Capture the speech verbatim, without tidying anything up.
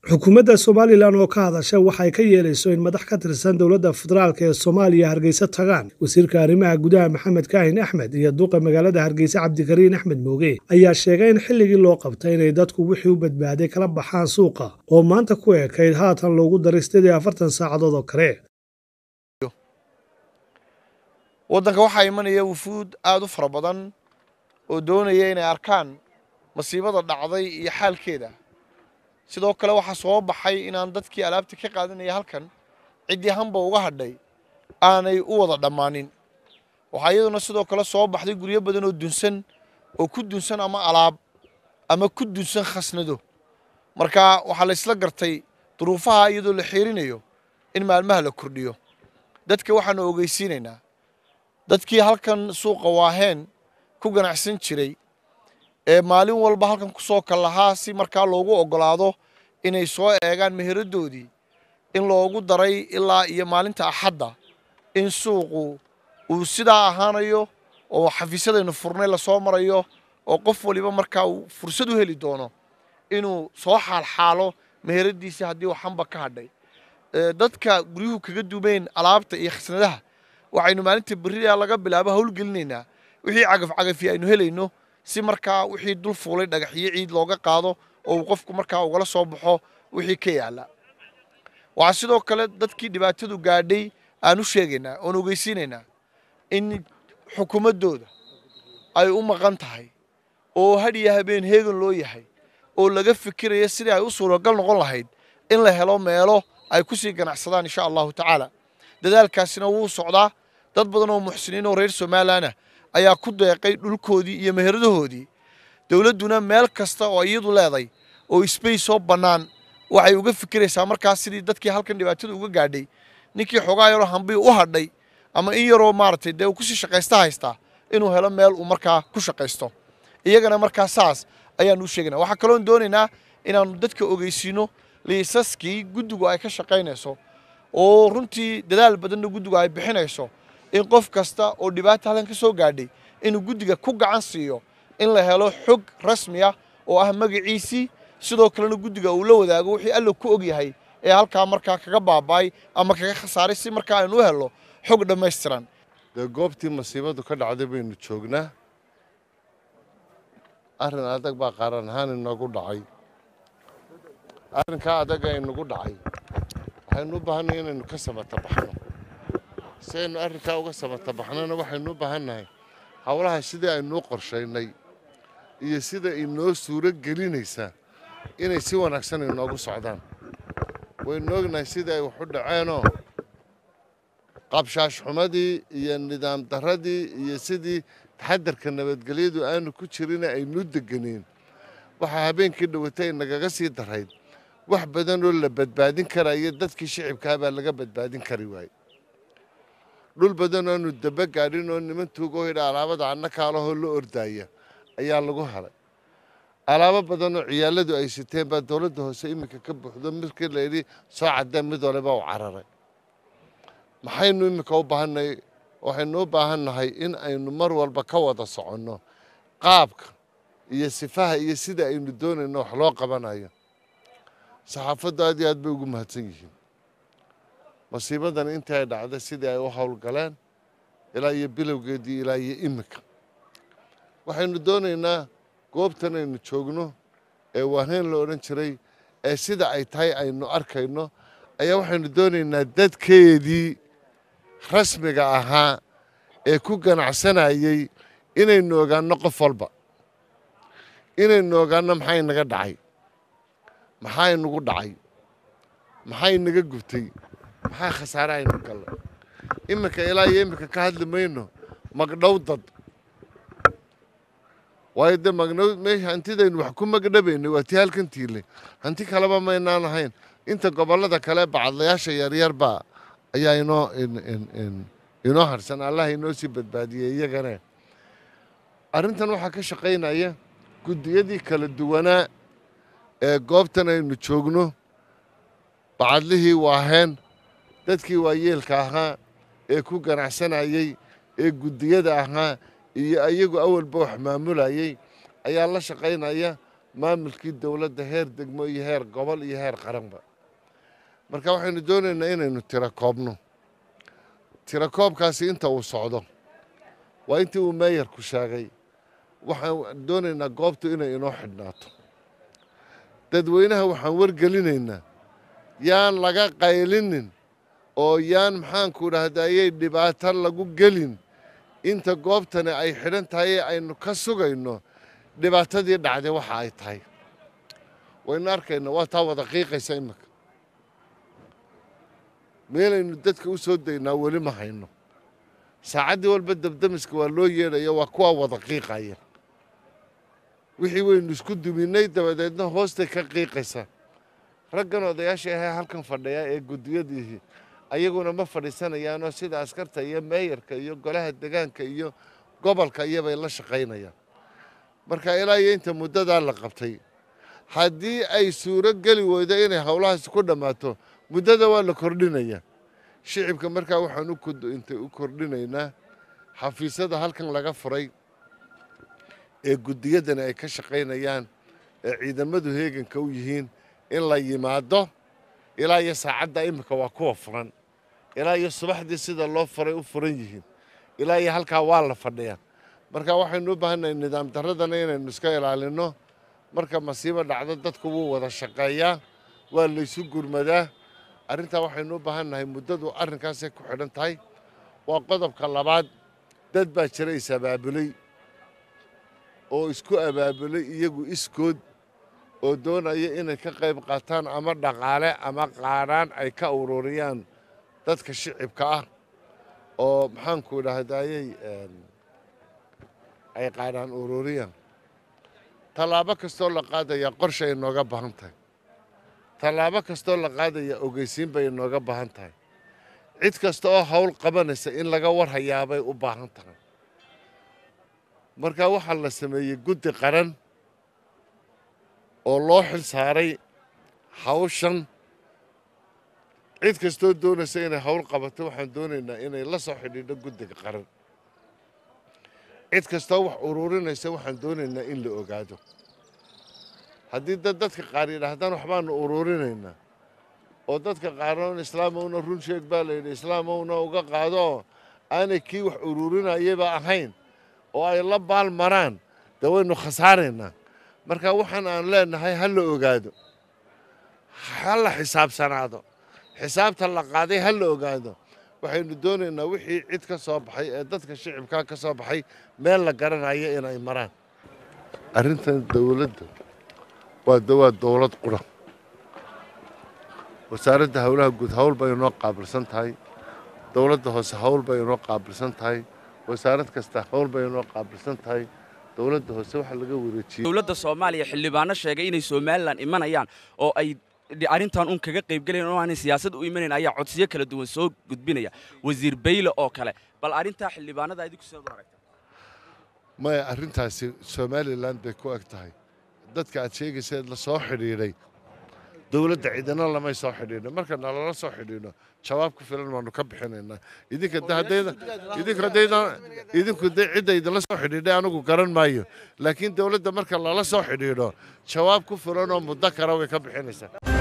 xukuumadda Somaliland oo ka hadashay waxay ka yeelayso in madax ka tirsan dowladda federaalka ee Soomaaliya Hargeysa tagaan wasiirka arrimaha gudaha Maxamed Kaahin Axmed iyo duqa magaalada Hargeysa Cabdikariin Axmed Mooge ayaa sheegay in xilligii loo qabtay inay dadku wixii u badbaaday kala baxaan suuqa oo maanta ku eekayd haatan loogu daray siddeed iyo afartan saacadood oo kale. waddanka waxaa imanaya wufuud aad u fara badan oo doonaya inay arkaan masiibada dhacday iyo xaalkeeda. sidoo kale waxa soo baxay inaan dadkii alaabta ka qaadanaya halkan cidii hanba uga hadhay aanay u wada dhamaanin. waxa iyaduna sidoo kale soo baxday guryo badan oo dunsan oo ku dunsan ama alaab ama ku dunsan khasnado. marka waxa la isla gartay duruufaha iyadoo la xiirinayo in maalmaha la kordhiyo. dadka waxaan ogeysiinaynaa dadkii halkan suuqa waaheen ku ganacsan jiray ee maalin walba halkan ku soo kalahaa si markaa loogu ogolaado inay soo eegaan meheradoodii in loogu daray ilaa iyo maalinta axadda in suuqu uu sidaa ahaanayo oo xafiisyadaynu furnay la soo marayo oo qof waliba markaa uu fursad u heli doono inuu soo xaalxaalo meheradiisa haddii waxanba ka hadhay. dadka guryuhu kaga duumeen alaabta iyo khasnadaha waxaynu maalinta berriya laga bilaabo howlgelinaynaa wixii cagaf cagafi aynu helayno si markaa wixii dul fuulay dhagaxyo ciid looga qaado oo qofku markaa ugala soo baxo wixii ka yaala. waxa sidoo kale dadkii dhibaatadu gaadhay aan u sheegaynaa oo ogeysiinaynaa in xukuumadooda ay u maqan tahay oo hadhiya habeen heegan loo yahay oo laga fikirayo sidii ay u suuragal noqon lahayd in la helo meelo ay ku sii ganacsadaan insha allahu tacaala. dadaalkaasina wuu socdaa. dad badan oo muxsiniin oo reer Somaliland ayaa ku deeqay dhulkoodii iyo meheradahoodii. dawladuna meel kasta oo iyadu leeday oo space oo banaan waxay uga fikiraysaa markaas sidii dadkii halkan dhibaatada uga gaadhay ninkii xogaa yar hanbi u hadhay ama in yaroo maartay dee ku sii shaqaysta haysta inuu helo meel uu markaa ku shaqaysto. iyagana markaa saas ayaan u sheegnaa. waxa kale oo doonaynaa inaan dadka ogeysiino liisaskii guddigu ay ka shaqaynayso oo runtii dadaal badan guddigu ay bixinayso in qof kasta oo dhibaato halkan ka soo gaadhay inuu guddiga ku gacan siiyo in la helo xog rasmi ah oo ah magaciisii sidoo kalena guddiga uu la wadaago wixii alla ku og yahay ee halkaa markaa kaga baabay ama kaga khasaaray si markaa aynu u helo xog dhammaystiran. dee goobtii masiibadu ka dhacday baynu joognaa. arrin adag baa qaran ahaan inagu dhacay. arrinkaa adag ee inagu dhacay waxaynu u baahannahay inaynu ka samata baxno. si aynu arrinkaa uga samata baxnana waxaynu u baahannahay howlaha sidii aynuu qorshaynay iyo sida inoo suuro gelinaysaa inay si wanaagsan inoogu socdaan. waynu ognahay sidii ay wax u dhaceenoo qabshaash xumadii iyo nidaam darradii iyo sidii taxadarka nabadgelyadu aanu ku jirin aynu deganeen waxaa habeenkii dhawatay nagaga sii darayd wax badan oo la badbaadin karaya dadkii shicibkaa baa laga badbaadin kari waayey. dhul badan oonu daba gaadhin oo niman tuugo hidha alaabada annakaalahoo la ordaaya ayaa lagu helay. alaabo badan oo ciyaaladu ay siteen baa dowladda hoose iminka ka buuxdo markii la yidhi soo caddeen mid waliba u cararay. maxaynu iminka u baahannahay? waxaynu u baahannahay in aynu mar walba ka wada soconno qaabka iyo sifaha iyo sida aynu doonayno wax loo qabanayo. saxaafaddu aad iyo aad bay ugu mahadsan yihiin. masiibadan intii ay dhacday sidii ay u howlgaleen ilaa iyo bilowgeedii ilaa iyo iminka. waxaynu doonaynaa goobtan aynu joogno ee waaheen la odhan jiray ee sida ay tahay aynu arkayno ayaa waxaynu doonaynaa dadkeedii rasmiga ahaa ee ku ganacsanayay inaynu ogaanno qof walba. inaynu ogaanno maxaa inaga dhacay, maxaa inagu dhacay, maxaa inaga gubtay, maxaa khasaare aynu gallay. iminka ilaa iyo iminka ka hadli mayno magdhow dad. waayo dee magdhow meesha hantidaynu wax ku magdhabaynay waa tii halkan tiile. hanti kaleba maynaan ahayn. inta gobollada kale bacadlayaasha yaryar baa ayaa inoo inoo harsan. allah inoo sii badbaadiyey iyagana. arrintan waxaa ka shaqaynaya guddiyadii kala duwanaa ee goobtan aynu joogno. bacadlihii waaheen dadkii waayeelka ahaa ee ku ganacsanayay ee guddiyada ahaa iyo ayagu awalba wax maamulayay ayaa la shaqaynaya maamulkii dowladda heer degmo iyo heer gobol iyo heer qaranba marka waxaynu doonaynaa inaynu tira koobno tira koobkaasi inta uu socdo waa intii uu meeyarku sheegay waxaan doonaynaa goobtu inay inoo xidhnaato dadweynaha waxaan wargelinaynaa yaan laga qaylinin oo yaan maxaanku dhahdayay dhibaato lagu gelin inta goobtani ay xidhan tahay ee aynu ka sugayno dhibaatadii dhacday waxa ay tahay waynu arkaynaa waa taa wada qiiqaysa imika meelaynu dadka u soo daynaa weli ma hayno saacaddii walba dabdamiska waa loo yeedhaya waa kuwa wada qiiqaya wixii waynu isku duminay dabadeedna hoostay ka qiiqaysa raggan odayaasha ahee halkan fadhiya ee guddiyadiihii ayaguna ma fadhiisanayaanoo sida askarta iyo meeyarka iyo golaha degaanka iyo gobolka iyobay la shaqaynayaan marka ilaa iyo inta muddadaa la qabtay haddii ay suuro geli weydo inay howlahaasi ku dhammaato muddada waa la kordhinayaa shicibka markaa waxaan intay u kordhinaynaa xafiisyada halkan laga furay ee guddiyadani ay ka shaqaynayaan ee ciidamadu heeganka u yihiin in la yimaado ilaa iyo saacadda imika waa kuwa furan ilaa iyo subaxdii sida loo furay u furan yihiin ilaa iyo halkaa waa la fadhiyaa marka waxaynu u baahannahay nidaam darradana inaynu iska ilaalinno marka masiibo dhacdo dadku wuu wada shaqeeyaa waa laysu gurmadaa arrintaa waxaynu u baahannahay muddadu arrinkaasay ku xidhan tahay waa qodobka labaad dad baa jira is abaabulay oo isku abaabulay iyagu iskood oo doonaya inay ka qayb qaataan ama dhaqaale ama qaadhaan ay ka ururiyaan dadka shicibka ah oo maxaanku dhahdayay ay qaadhaan ururiyaan tallaabo kastoo la qaadaya qorshe ay nooga baahan tahay tallaabo kastoo la qaadaya ogeysiin bay nooga baahan tahay cid kasta oo hawl qabanaysa in laga war hayaabay u baahan tahay marka waxaa la sameeyey guddi qaran oo loo xil saaray hawshan cid kastoo doonaysa inay hawl qabato waxaan doonaynaa inay la soo xidhiidho guddiga qaran cid kastoo wax ururinaysa waxaan doonaynaa in la ogaado haddii dad dadka qaar yidhaahdaan waxbaanu ururinaynaa oo dadka qaarna islaamowna run sheeg baa layidhi islaamowna uga qaado aanay kii wax ururinayaba ahayn oo ay la baal maraan dee waynu khasaaraynaa marka waxaan aan leenahay ha la ogaado ha la xisaabsanaado xisaabta la qaaday ha la ogaado waxaynu doonaynaa wixii cid ka soo baxay ee dadka shicibkaa ka soo baxay meel la garanayo inay maraan arrintan dowladda waa dawaa dowlad qura wasaaradda howlaha guud hawl bay inoo qaabilsan tahay dowladda hoose hawl bay inoo qaabilsan tahay wasaarad kasta hawl bay inoo qaabilsan tahay dowladda hoose waxa laga wareejiyay dowladda Soomaaliya xildhibaano sheegay inay Soomaaliland imanayaan oo ay arrintan un kaga qayb galeen oo aan siyaasad u imanayn ayaa codsiyo kala duwan soo gudbinaya wasiir Bayle oo kale bal arrinta xildhibaanada ay ku soo aragtay ma arrintaasi Soomaaliland bay ku ag tahay dadka aad sheegaysid la soo xiriiray dowladda cidina lama soo xidhiidho marka nala soo xidhiidho jawaab ku filan waanu ka bixinaynaa idinka hadayda idinka hadayda idinku cidda idinla soo xidhiidhay anigu garan maayo laakiin dowladda marka lala soo xidhiidho jawaab ku filan oo muddo kara way ka bixinaysaa